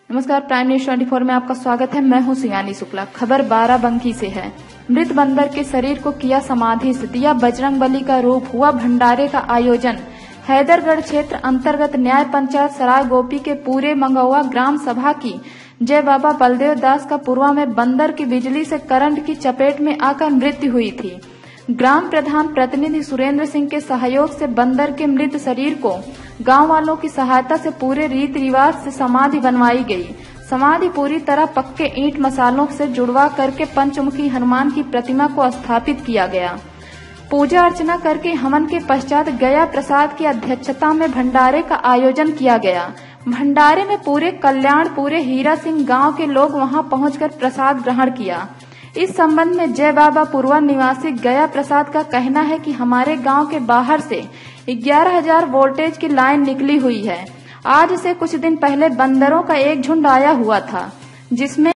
नमस्कार, prime news 24 में आपका स्वागत है। मैं हूं सियानी शुक्ला। खबर बाराबंकी से है। मृत बंदर के शरीर को किया समाधि से, दिया बजरंगबली का रूप, हुआ भंडारे का आयोजन। हैदरगढ़ क्षेत्र अंतर्गत न्याय पंचायत सराय गोपी के पूरे मंगौआ ग्राम सभा की जय बाबा बलदेव दास का पूर्वा में बंदर की बिजली से करंट की चपेट में आकर मृत्यु हुई थी। ग्राम प्रधान प्रतिनिधि सुरेंद्र सिंह के सहयोग से बंदर के मृत शरीर को गांव वालों की सहायता से पूरे रीति रिवाज से समाधि बनवाई गई। समाधि पूरी तरह पक्के ईंट मसालों से जुड़वा करके पंचमुखी हनुमान की प्रतिमा को स्थापित किया गया। पूजा अर्चना करके हवन के पश्चात गया प्रसाद की अध्यक्षता में भंडारे का आयोजन किया गया। भंडारे में पूरे कल्याणपुरे हीरा सिंह गांव के लोग वहां पहुंचकर प्रसाद ग्रहण किया। इस संबंध में जय बाबा पूर्वा निवासी गया प्रसाद का कहना है कि हमारे गांव के बाहर से 11,000 वोल्टेज की लाइन निकली हुई है। आज से कुछ दिन पहले बंदरों का एक झुंड आया हुआ था, जिसमें